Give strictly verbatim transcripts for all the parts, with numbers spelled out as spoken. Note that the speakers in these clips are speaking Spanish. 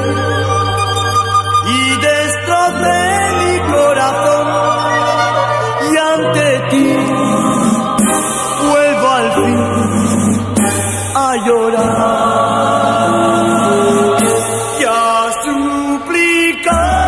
y destrocé mi corazón, y ante ti vuelvo al fin a llorar y a suplicar.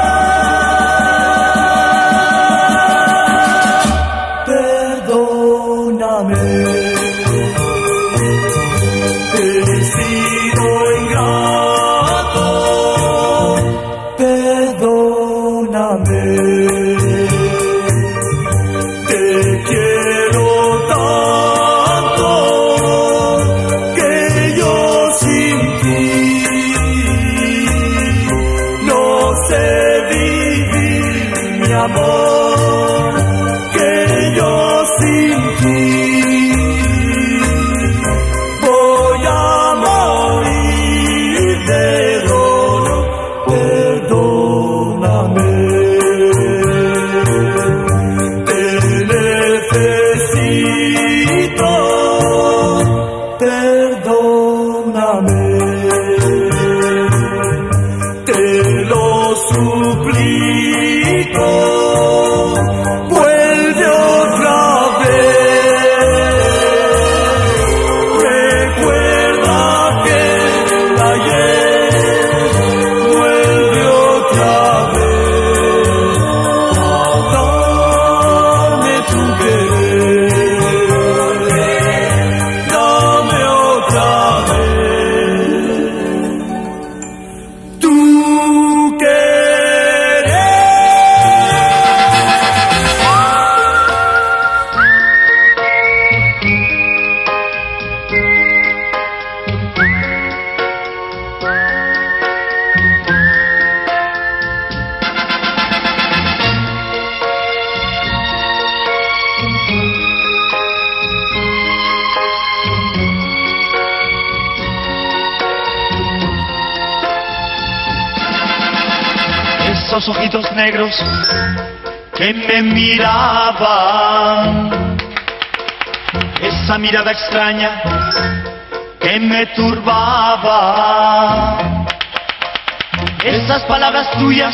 Esos ojitos negros que me miraban, esa mirada extraña que me turbaba, esas palabras tuyas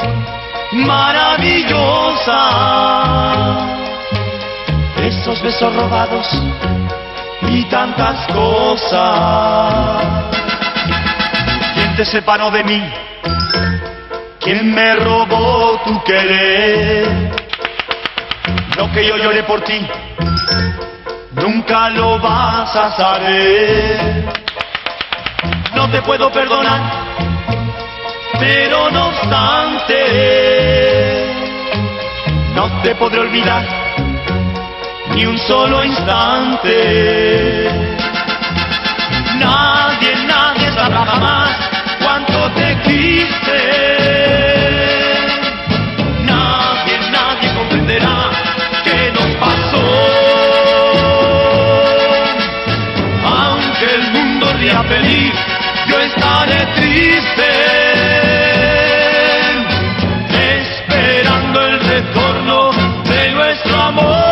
maravillosas, esos besos robados y tantas cosas. ¿Quién te separó de mí? ¿Quién me robó tu querer? Lo que yo lloré por ti, nunca lo vas a saber. No te puedo perdonar, pero no obstante, no te podré olvidar ni un solo instante. Nadie, nadie sabrá jamás cuánto te quise. Nadie, nadie comprenderá qué nos pasó. Aunque el mundo ría feliz, yo estaré triste, esperando el retorno de nuestro amor.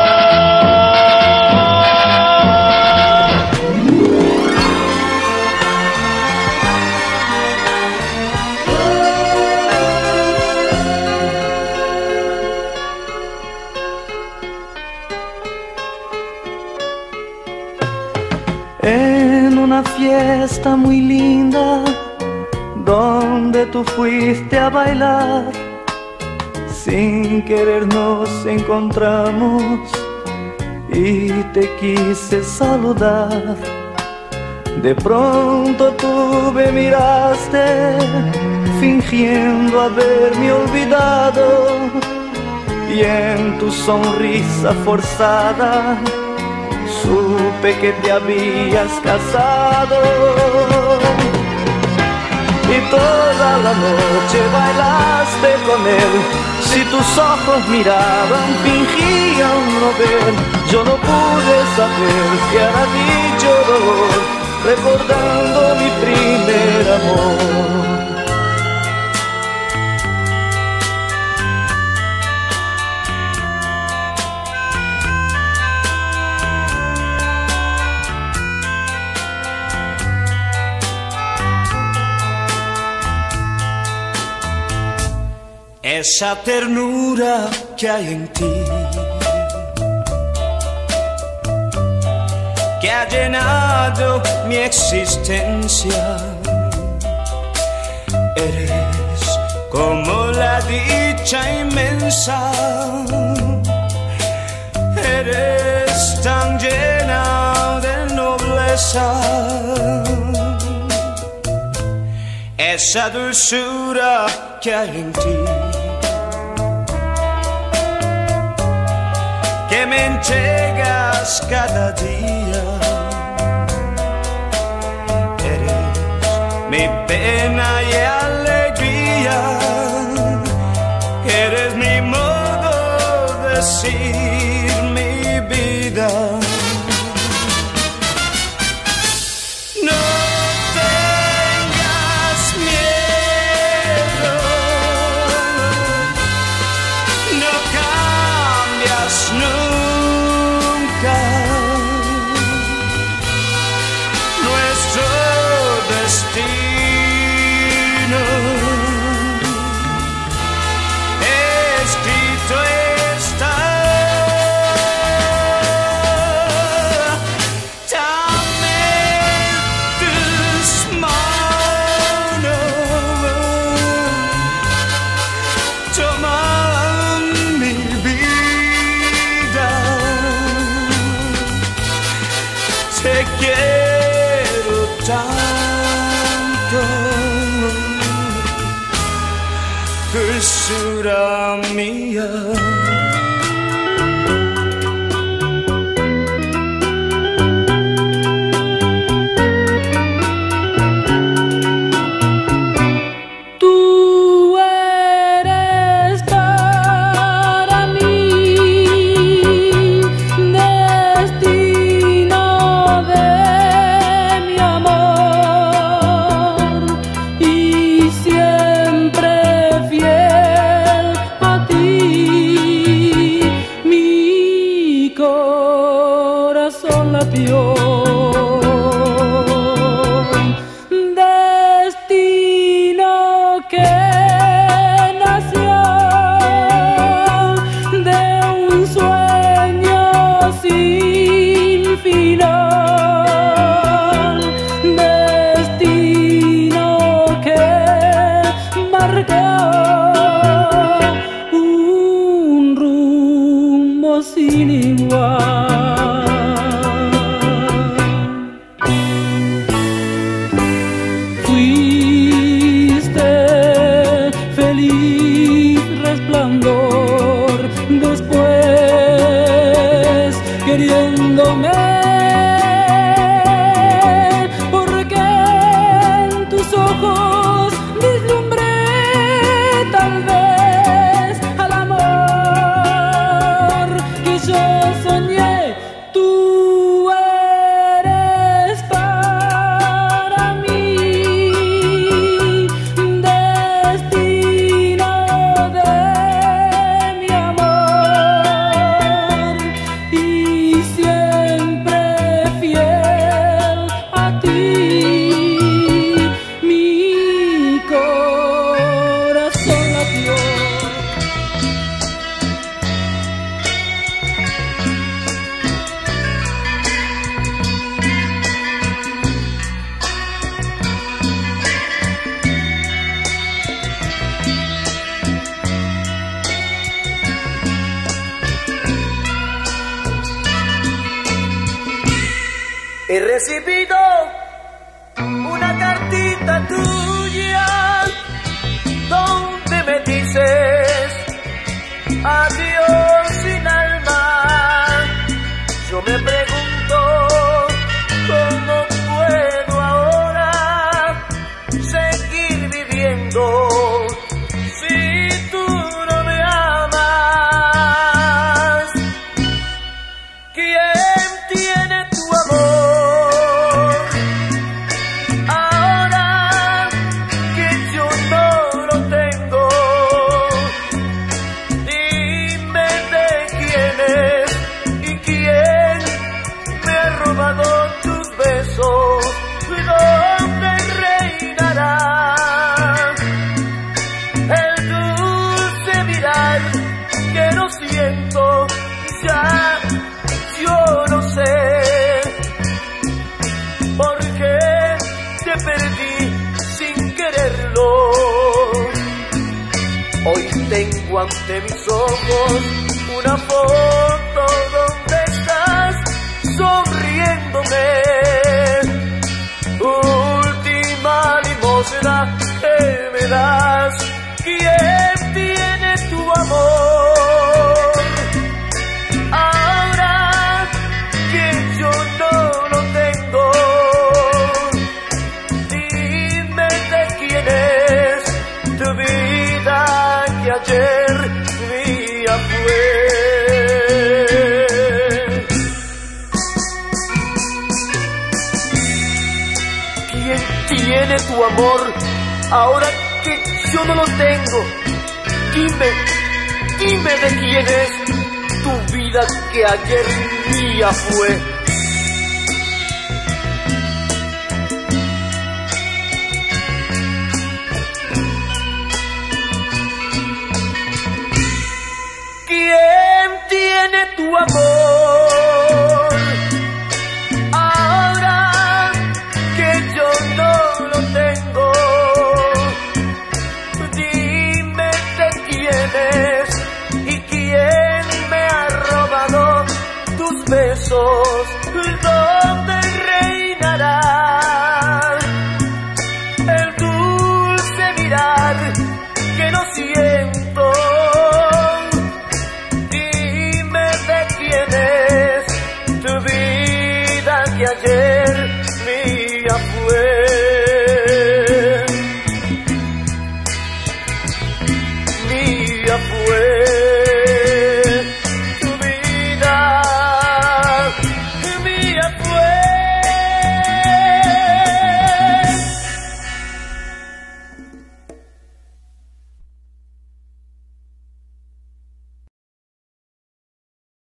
En una fiesta muy linda, donde tú fuiste a bailar, sin querer nos encontramos y te quise saludar. De pronto tú me miraste, fingiendo haberme olvidado, y en tu sonrisa forzada supe que te habías casado. Y toda la noche bailaste con él. Si tus ojos miraban, fingían no ver. Yo no pude saber que era dicho dolor, recordando mi primer amor. esa ternura que hay en ti, que ha llenado mi existencia. Eres como la dicha inmensa, eres tan llena de nobleza, esa dulzura que hay en ti, que me entregas cada día. Eres mi pena y alegría, eres mi modo de decir mi vida. No tengas miedo, no cambias nunca nuestro destino. Escrito está, dame tus manos, toma mi vida, te quiero tanto, dulzura mía. Tú eres para mí destino de mi amor y siempre fiel a ti. Mi corazón latió. Destino que nació de un sueño sin final, destino que marcó un rumbo sin igual. Fuiste feliz resplandor, después queriéndome, porque en tus ojos vislumbré tal vez al amor que yo soñé. Tú eres para mí destino de mi amor y siempre fiel a ti. Mi corazón latió. He recibido una cartita tuya donde me dices adiós sin alma. Yo me pregunto cómo puedo ahora seguir viviendo si tú no me amas. ¿Quién tiene tu amor ahora que yo no lo tengo? Dime de quién es y quién me ha robado tus besos. ¿Dónde reinará tengo ante mis ojos una foto donde estás sonriéndome. Última limosna que me das, ¿quién tiene tu amor? Ahora que yo no lo tengo, dime de quién es tu vida que ayer mía fue. ¿Quién tiene tu amor ahora que yo no lo tengo? Dime, dime de quién es tu vida que ayer mía fue. ¿Quién tiene tu amor ahora que yo no lo tengo? Dime de quién es y quién me ha robado tus besos.